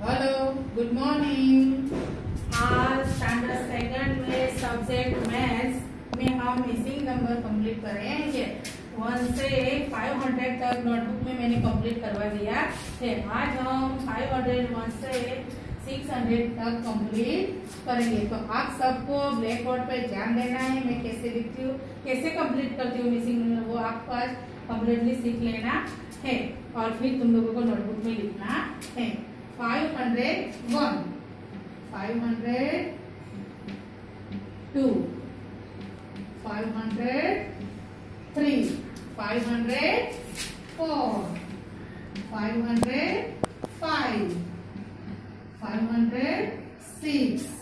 Hello, good morning. आज standard second में subject maths में हम मिसिंग नंबर कंप्लीट करेंगे। 1 से 500 तक नोटबुक में मैंने कंप्लीट करवा दिया है। आज हम 501 से 600 तक कंप्लीट करेंगे। तो आप सबको ब्लैक बोर्ड पे ध्यान देना है। मैं कैसे लिखती हूँ, कैसे कंप्लीट करती हूँ मिसिंग नंबर, वो आपको आज कंप्लीटली सीख लेना है और फिर तुम लोगों को नोटबुक में लिखना है। 501, 502, 503, 504, 505, 506,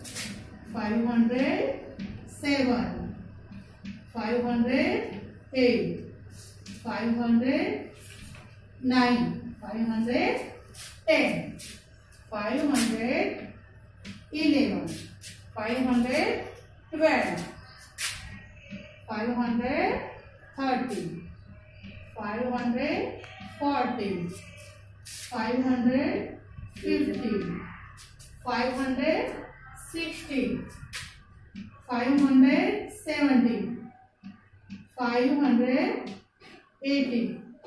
507, 508, 509, 510, 511, 512, 530, 540, 550, 560, 570, 580,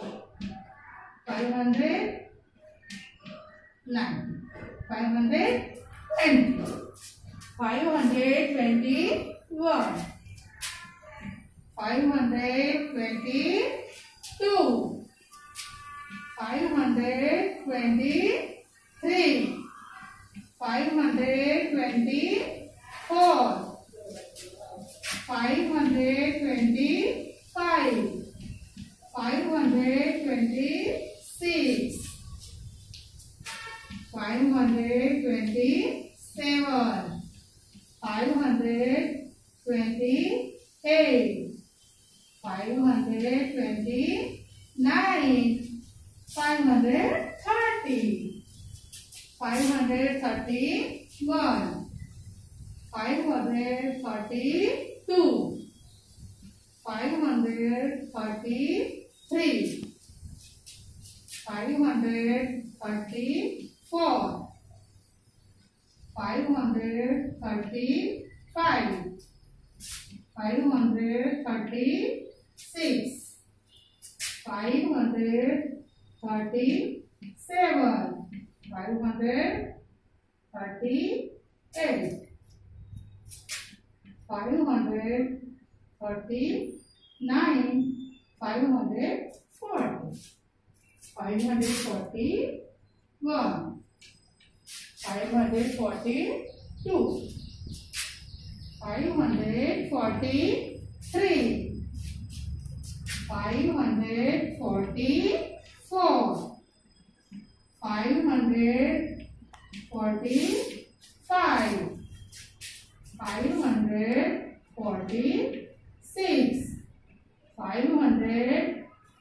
509, 520, 521, 522, 523, 524, 525, 526, 527, 528, 529, 530, 531, 532, 533, 534, 535, 536, 537, 538, 539, 540, 541, 542, 543, 544, 545, 546, 547,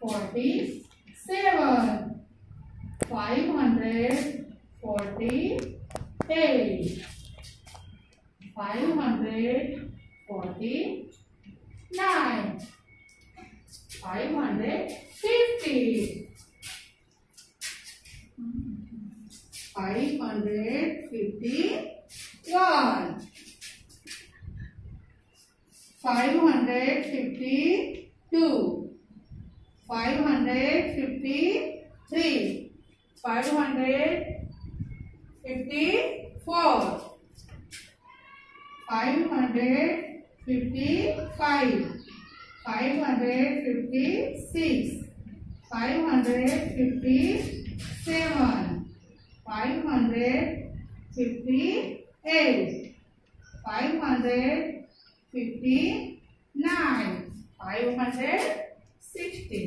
548, 549, 550, 551, 552, 553, 554, 555, 556, 557, 558, 559, 560,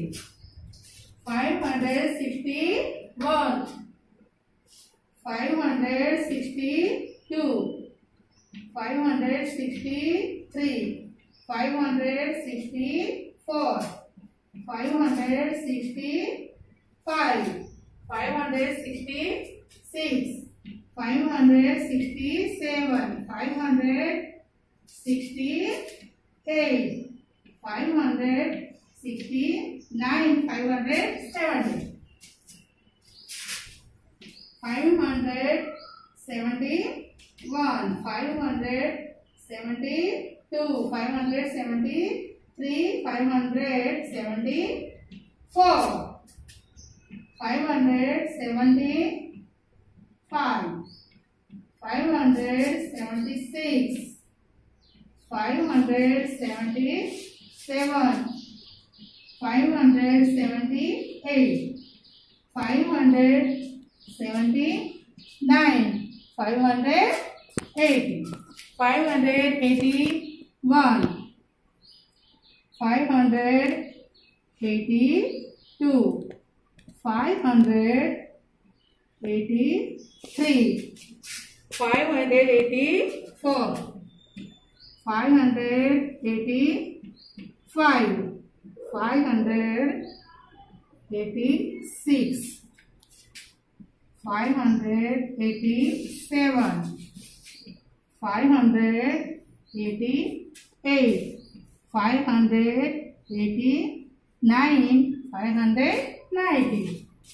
561, 562, 563, 564, 565, 566, 567, 568, 569, 570, 571, 572, 573, 574, 575, 576, 577, 578, 579, 580, 581, 582, 583, 584, 585, 586, 587, 588, 589, 590,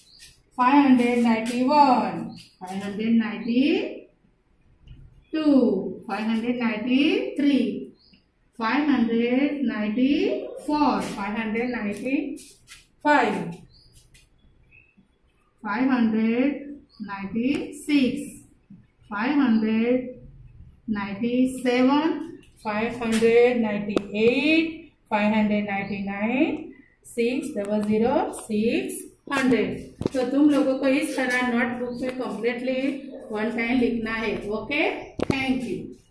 591, 592, 593, 594, 595, 596, 597, 598, 599, 600. तो तुम लोगों को इस तरह नोटबुक में कम्प्लीटली 1 टाइम लिखना है. Okay, thank you.